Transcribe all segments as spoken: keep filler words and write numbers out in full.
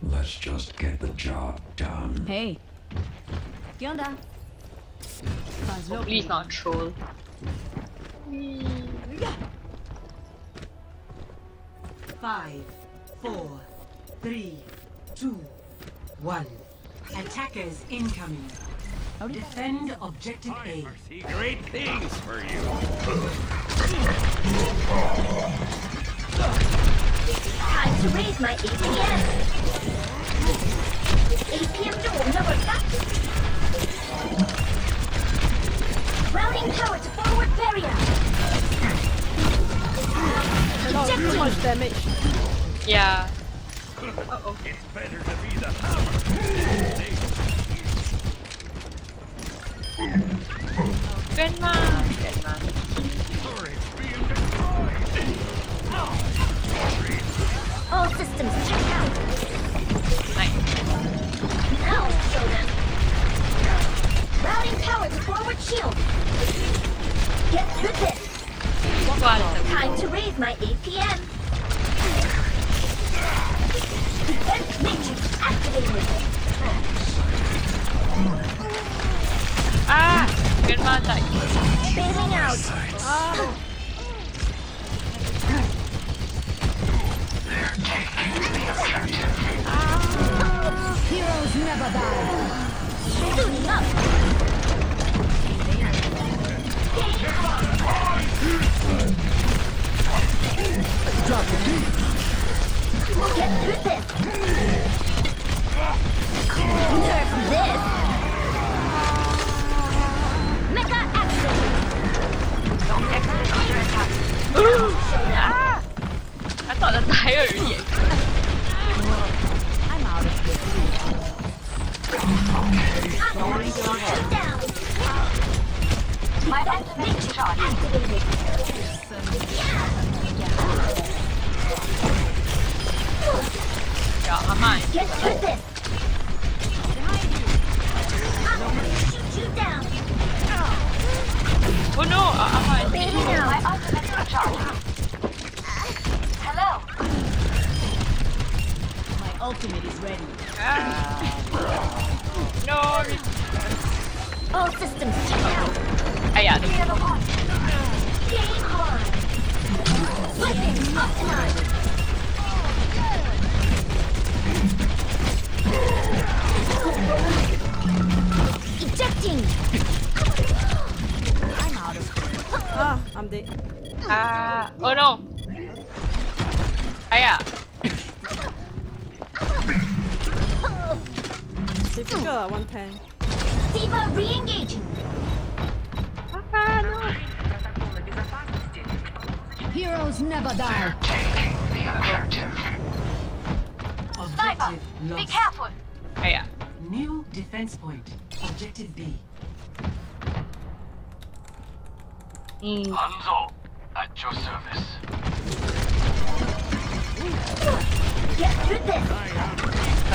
Let's just get the job done. Hey. ¿Qué onda? Please not troll. Five, four, three, two, one. Attackers incoming. Defend objective A. I see great things for you. Time to raise my A P M. A P M 좀 올려볼까? Routing power to forward barrier. Not too much damage. Yeah. Uh-oh. It's better to be the hammer. Grandma. Grandma. Turret's being destroyed. All systems check out. Nice. Now show them. Routing power to forward shield. Get through this. Time to raise my A P M. Defense matrix activated. Ah! Grandma died. Bailing out. Ah! Heroes never die. Suiting up. Drop the key. Get through this. Nerf this. Mecha action. Don't exit under attack. Ah! I thought I died already. I'm out of here. Shoot down. My ultimate charge activated. Yeah, I'm mine. Get through this. I'm gonna shoot you down. Oh no! I'm mine. Baby now. My ultimate charge. Hello. My ultimate is ready. Ah. No! All systems check out. Ah, yeah. Clear the point. Game on. Weapon optimized. Ejecting. I'm out of here. Ah, I'm dead. Ah. Oh no! Ah, yeah. Difficult, one ten. D.Va re-engaging. Ah, no! Heroes never die. Objective Be lost. careful. Ah, yeah. New defense point. Objective B. Mm. Hanzo, at your service. Get through this.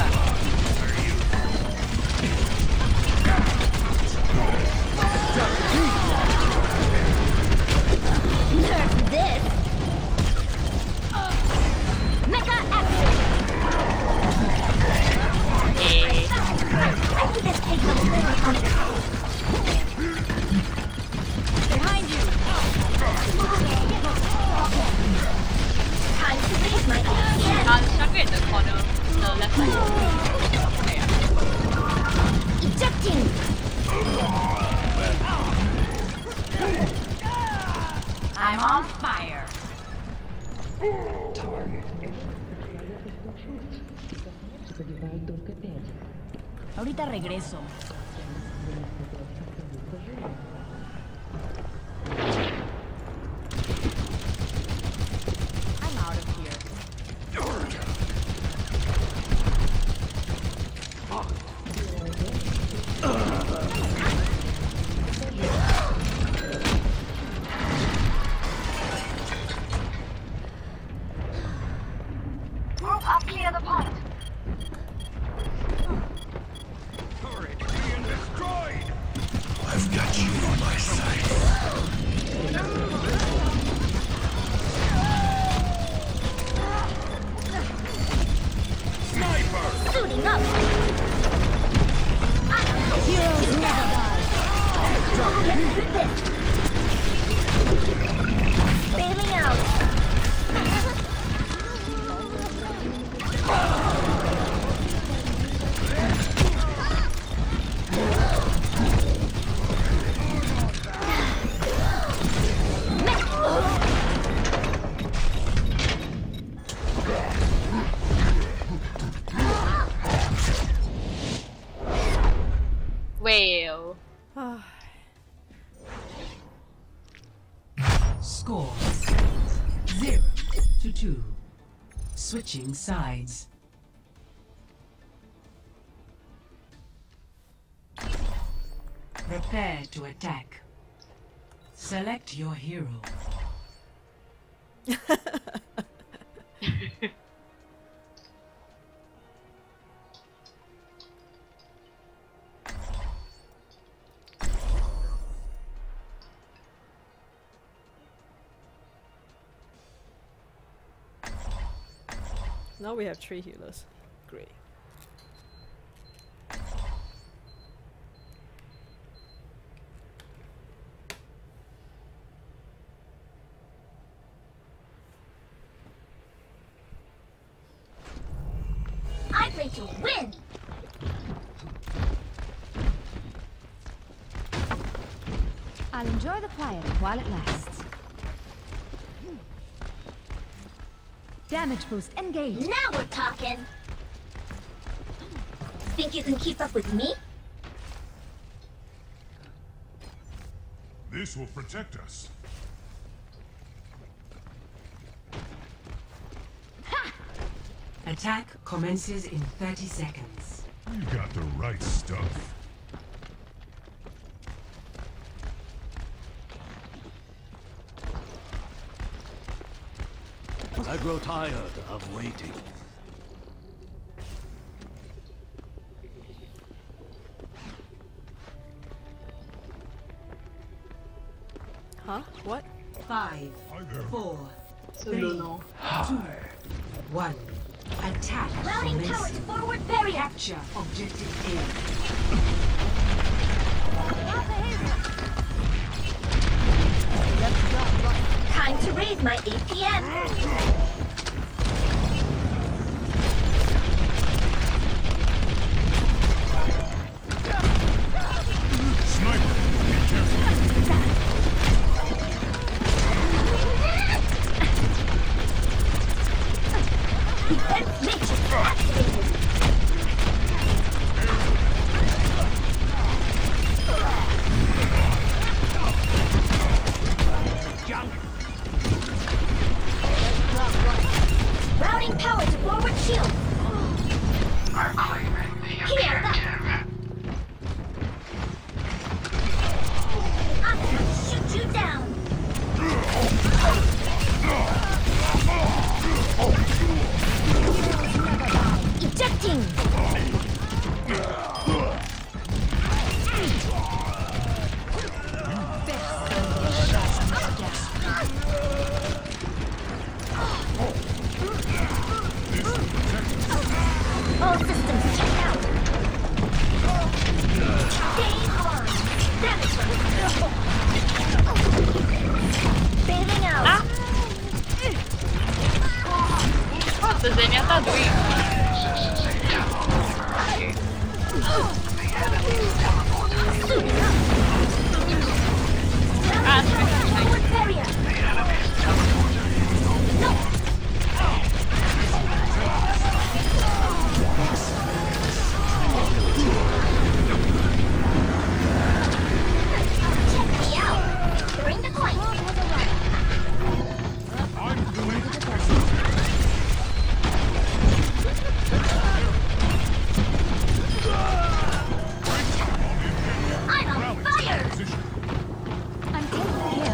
Nerf this. Mecha action. Eh. I think this takes a little on it. Behind you. Time to raise my A P M. Ah, the structure in the corner. The left side. Ah, yeah. Ejecting. I'm on fire. Ahorita regreso. I'm out of here. Move up, clear the point. Turret's being destroyed. I've got you on my side. Sniper! Suiting up. Heroes never die. Get through this. Bailing out. Well. Score zero to two. Switching sides. Prepare to attack. Select your hero. Now we have three healers. Great. I play to win. I'll enjoy the quiet while it lasts. Damage boost engaged. Now we're talking. Think you can keep up with me? This will protect us. Attack commences in thirty seconds. You got the right stuff. I grow tired of waiting. Huh? What? Five, Hi there. four, So three, no. two, one. Attack Routing towards commencing. forward barrier. Capture objective A. Time to raise my A P M. Sniper, be careful. Defense matrix activated. Routing power to forward shield. I'm claiming the Here, objective. I'm gonna shoot you down. Ejecting. All systems checked out. Staying on. Damage. Bailing out. Ah! What does Zenyatta doing? Ah, Forward barrier. No. Check me out. Bring the coin. I'm doing I'm on fire. position. I'm taking care.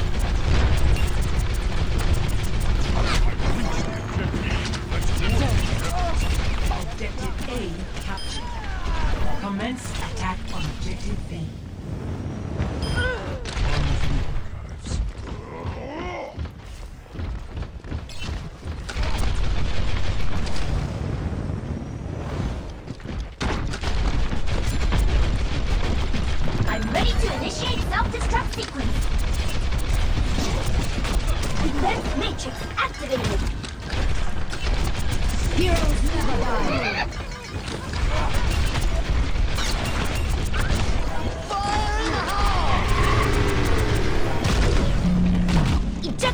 Objective A captured. Commence attack on objective B. Archives.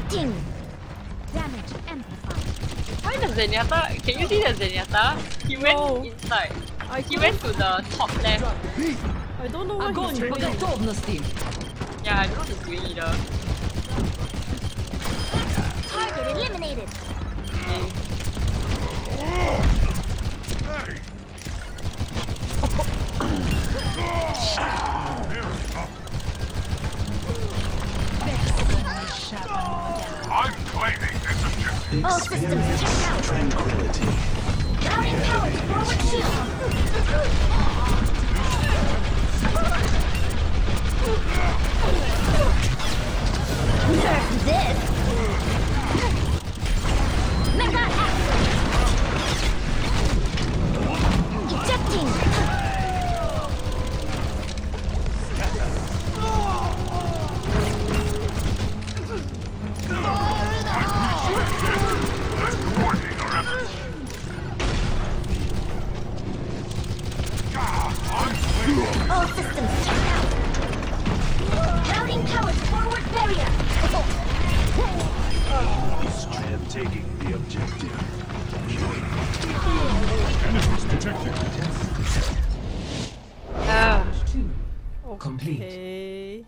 Ejecting! Damage amplified. Why the Zenyatta? Can you see the Zenyatta? He went No. inside. I He went to the top left. I don't know what he's doing. Yeah, I don't know what he's doing either. Target eliminated! Okay. I'm claiming this objective. All systems checked out! Tranquility. Routing power to forward shield! Nerf this! Mega action! Ejecting! All systems checked out! Routing power to forward barrier! Strip taking the objective. Enemies detected. Ah. Two. Complete. Okay.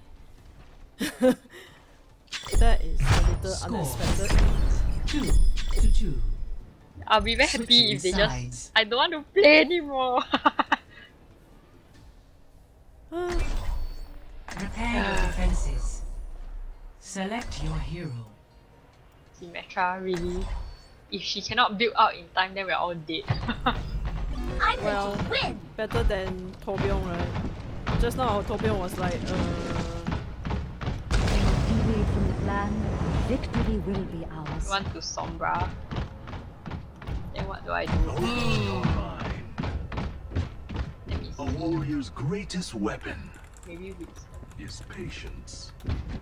That is a little Score. unexpected. Two to two. I'll be very happy Switching if they sides. just. I don't want to play anymore. Prepare your defenses. Select your hero. Symmetra, really? If she cannot build out in time, then we're all dead. I'm Well, ready to win! better than Torbjorn, right? Just now, Torbjorn was like, uh. Deviate from the plan, victory will be ours. Want to Sombra. Then what do I do? All mine. Let me A see. warrior's greatest weapon Maybe we. is patience.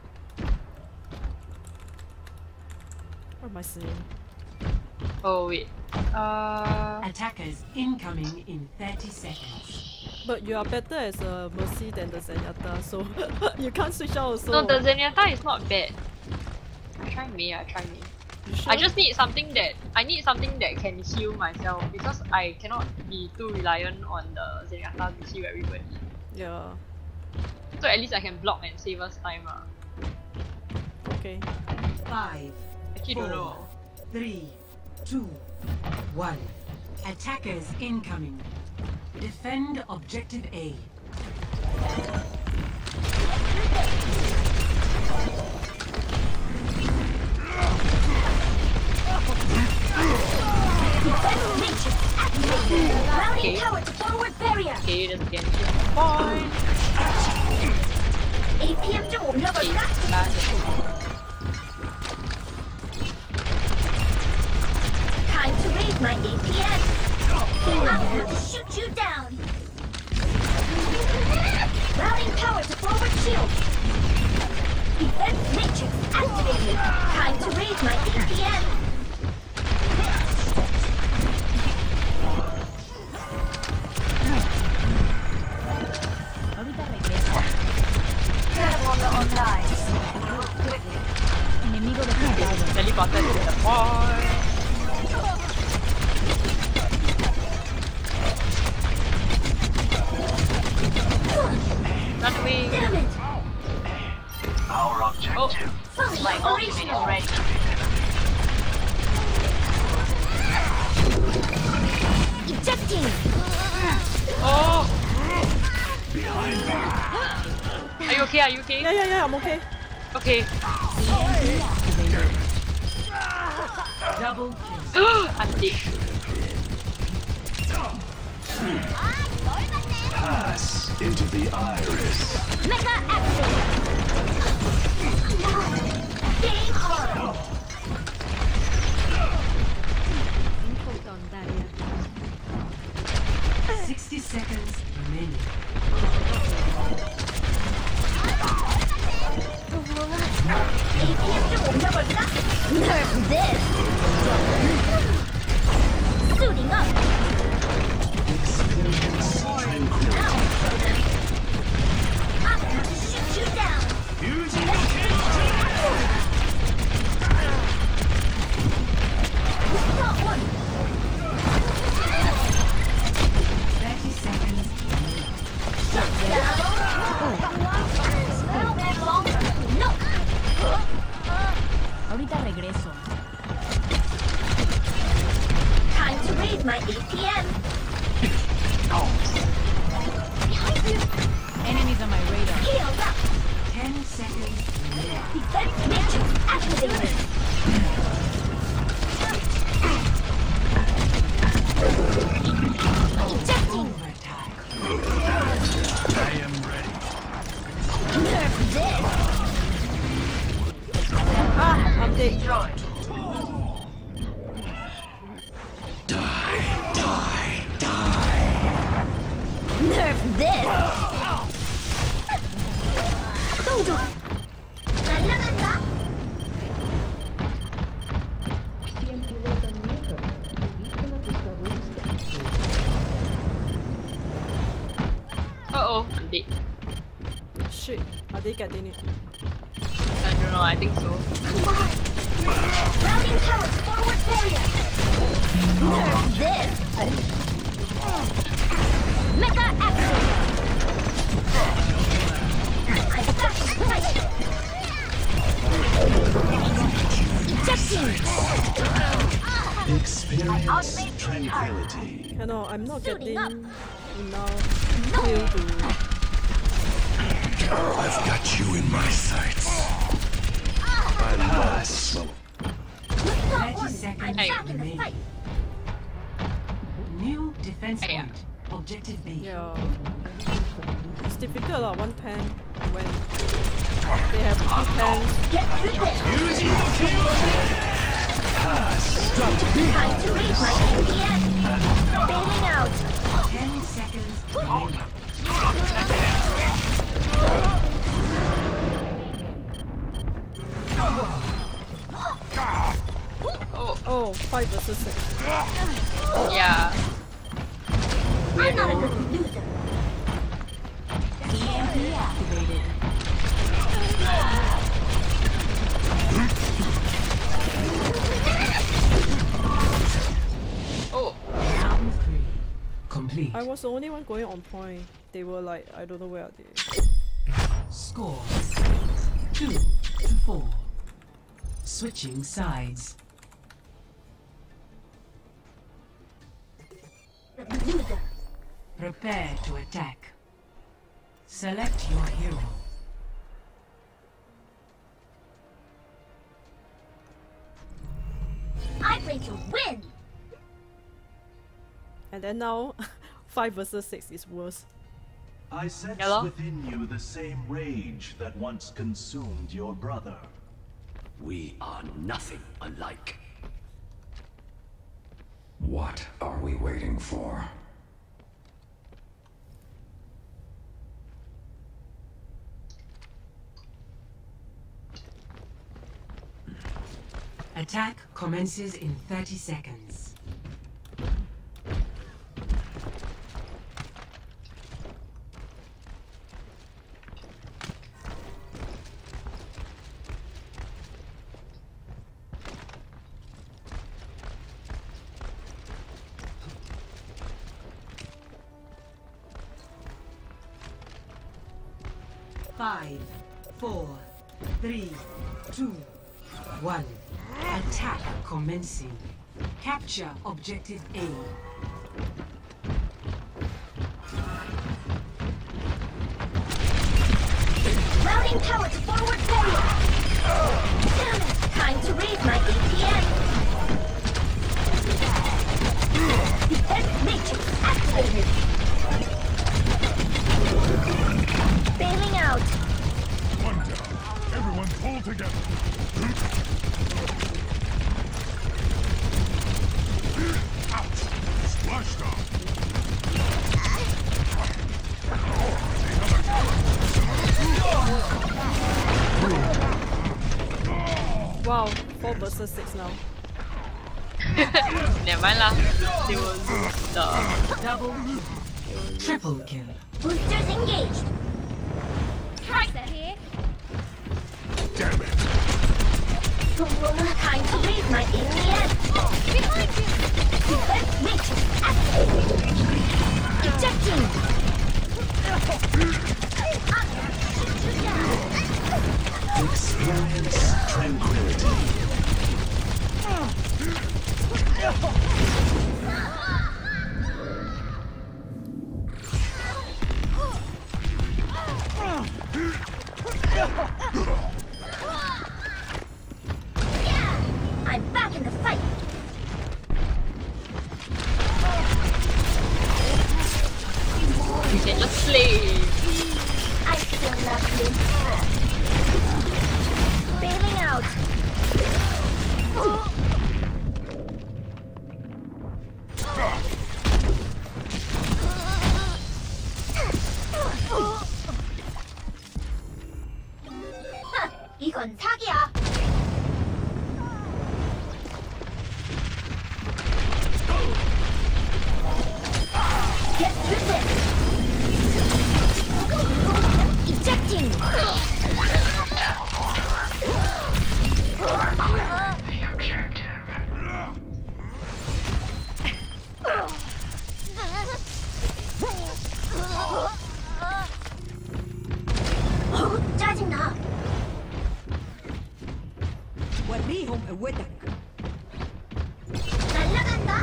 What am I saying? Oh wait. Uh. Attackers incoming in thirty seconds. But you are better as a Mercy than the Zenyatta, so you can't switch out also. No, the Zenyatta is not bad. I try me. I try me. You sure? I just need something that I need something that can heal myself because I cannot be too reliant on the Zenyatta to heal everybody. Yeah. So at least I can block and save us time. Uh. Okay. Five, Actually, four, don't know. three, two, one. Attackers incoming. Defend objective A. Routing power to forward barrier! Okay, just get it. Fine. A P M 中我们要把 Okay, 它 bye. Time to raise my A P M! I'm going to shoot you down! Routing power to forward shield! Defense matrix activated! Time to raise my A P M! Online. Enemigo detectado. Teleported to the point. Run away. Damn it! Our objective. Oh, Fully operational! Ready. Ejecting! oh. Behind me. Are you okay? Are you okay? Yeah, yeah, yeah, I'm okay. Okay. Double kill. I'm dead. Pass into the iris. Mega action! Game on! Photon barrier. Sixty seconds remaining. A P M 中我们要把它 Nerf this! Suiting up! Experience tranquility. I'm going to shoot you down! A P M. Behind you. Enemies on my radar. Healed up. Ten seconds left. Defense matrix activated. Ejecting. Attack. I am ready. Nerf this. Ah, I'm dead. Nerf this. Todo. 날라간다. Uh oh, I'm dead. Shit, are they getting it? I don't know, I think so. Come on. Routing towards forward barrier. Nerf this. Mega activated. I've got the fight. Ejecting. Experience tranquility. You know, I'm not Suiting getting up. enough heal to... I've got you in my sights. I lost. Thirty seconds Hey. Back in the remaining. fight. New defense Hey. point. Objective B. Yeah. It's difficult lah, one pan when they have two pans. Get through this. Time to raise my A P M. Bailing out. Ten seconds remaining. Oh, Oh, five versus six. yeah. I'm not a good loser. E M P activated. Oh, Round three. Complete. I was the only one going on point. They were like, I don't know where are they. Score. Two to four. Switching sides. Loser. Prepare to attack. Select your hero. I'm going to win. And then now, five versus six is worse. I sense Hello? within you the same rage that once consumed your brother. We are nothing alike. What are we waiting for? Attack commences in thirty seconds. Five, four, three, two, one. Attack commencing. Capture objective A. Routing tower to forward barrier. Damn it. Time to raise my A P M. Defense matrix activated. Bailing out. One down. Everyone pull together. Out. Splashed off. Wow, four versus six now. never mind lah. They will lose the. Double triple kill. Boosters engaged. Tracer here. Damn it. Time to raise my A P M. Behind you. Defense matrix activated. Ejecting. Experience tranquility. You can just play. I still love you. Bailing out. 이건 사기야. Get through this. Ejecting. 어, 짜증나. وريهم قوتك. 날라간다.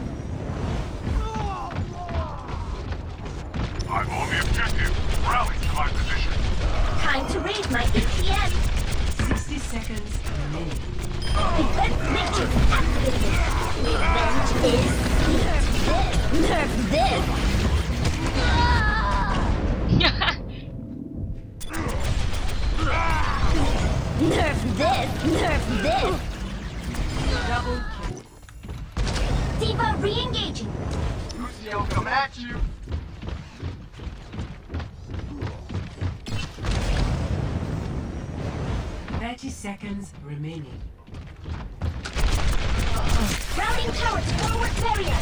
I'm on the objective. Rally to my position. Time to raise my E P M. sixty seconds remaining. Defense matrix activated. Revenge is nerf this. Nerf this. Nerf this. Nerf this. Double kill. D.Va re-engaging. Lucio, coming at you. thirty seconds remaining. Routing tower to forward barrier.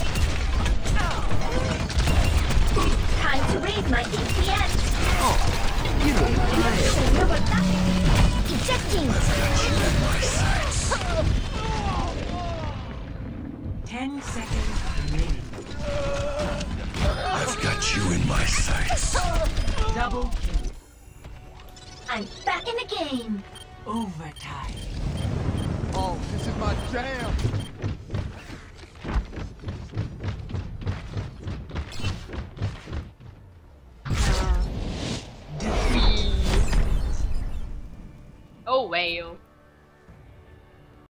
Time to raise my E P M. You will play. Ejecting. ten seconds remaining. I've got you in my sights. Double kill. I'm back in the game. Overtime. Oh, this is my jam. Oh well.